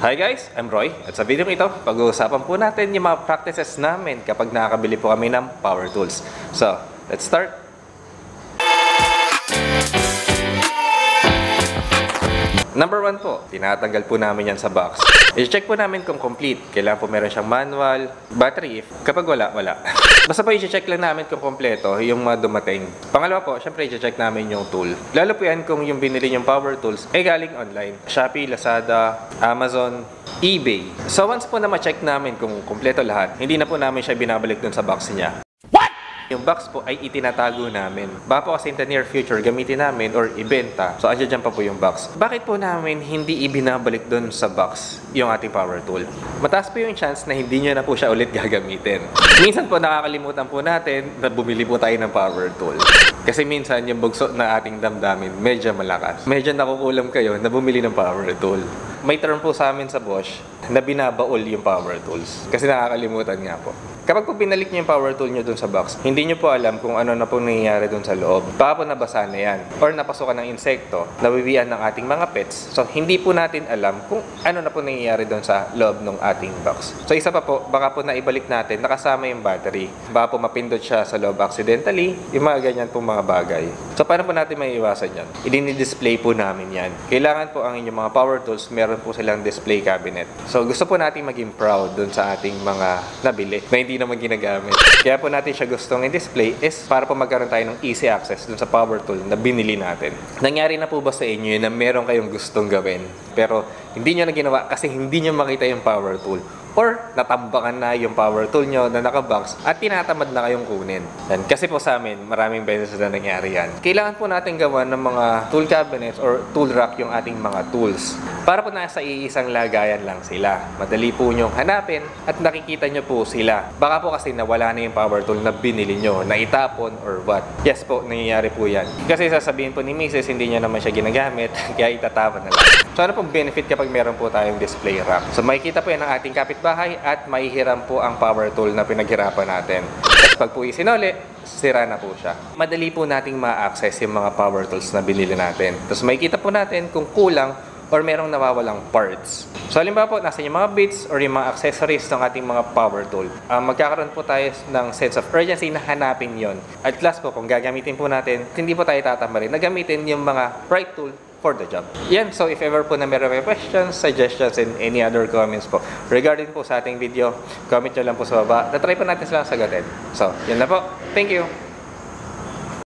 Hi guys, I'm Roy at sa video ito, pag-uusapan po natin yung mga practices namin kapag nakakabili po kami ng power tools. So, let's start! Number 1 po, tinatanggal po namin yan sa box. I-check po namin kung complete. Kailangan po meron siyang manual, battery if. Kapag wala. Basta po i-check lang namin kung kompleto yung mga dumating. Pangalawa po, syempre i-check namin yung tool. Lalo po yan kung yung binili yung power tools ay galing online. Shopee, Lazada, Amazon, eBay. So once po na ma-check namin kung kompleto lahat, hindi na po namin siya binabalik dun sa box niya. Yung box po ay itinatago namin. Baka po kasi in the near future gamitin namin or ibenta. So andyan dyan pa po yung box. Bakit po namin hindi ibinabalik dun sa box yung ating power tool? Mataas po yung chance na hindi nyo na po siya ulit gagamitin. Minsan po nakakalimutan po natin na bumili po tayo ng power tool. Kasi minsan yung bugso na ating damdamin medyo malakas. Medyo nakukulam kayo na bumili ng power tool. May term po sa amin sa Bosch na binabaol yung power tools. Kasi nakakalimutan nga po. Kapag po binalik niyo yung power tool niyo dun sa box, hindi niyo po alam kung ano na po nangyayari dun sa loob. Baka po nabasa na yan. Or napasukan ng insekto, nabibian ng ating mga pets. So, hindi po natin alam kung ano na po nangyayari dun sa loob ng ating box. So, isa pa po, baka po naibalik natin, nakasama yung battery. Baka po mapindot siya sa loob accidentally, yung mga ganyan po mga bagay. So, paano po natin maiiwasan yan? I-display po namin yan. Kailangan po ang inyong mga power tools, meron po silang display cabinet. So, gusto po natin maging proud dun sa ating mga nabili na hindi naman ginagamit. Kaya po natin siya gustong i-display is para po magkaroon tayo ng easy access dun sa power tool na binili natin. Nangyari na po ba sa inyo na meron kayong gustong gawin pero hindi nyo na ginawa kasi hindi nyo makita yung power tool? Or natambakan na yung power tool nyo na nakabox at tinatamad na kayong kunin. Yan. Kasi po sa amin, maraming beses na nangyari yan. Kailangan po natin gawa ng mga tool cabinets or tool rack yung ating mga tools. Para po nasa iisang lagayan lang sila. Madali po nyong hanapin at nakikita nyo po sila. Baka po kasi nawala na yung power tool na binili nyo, na itapon or what. Yes po, nangyayari po yan. Kasi sasabihin po ni Mrs. hindi niya naman siya ginagamit, kaya itatapon na lang. So ano pong benefit kapag meron po tayong display rack? So makikita po yan ng ating kapitbahay at maihiram po ang power tool na pinaghirapan natin. At pag po isinuli, sira na po siya. Madali po nating ma-access yung mga power tools na binili natin. Tapos makikita po natin kung kulang or merong nawawalang parts. So halimbawa po, nasa yung mga bits or yung mga accessories ng ating mga power tool. Magkakaroon po tayo ng sense of urgency na hanapin yon. At last po, kung gagamitin po natin, hindi po tayo tatamarin na gamitin yung mga right tool for the job. Yan, so if ever po na meron may questions, suggestions, and any other comments po regarding po sa ating video, comment nyo lang po sa baba. Na-try po natin silang sagutin. So, yan na po. Thank you!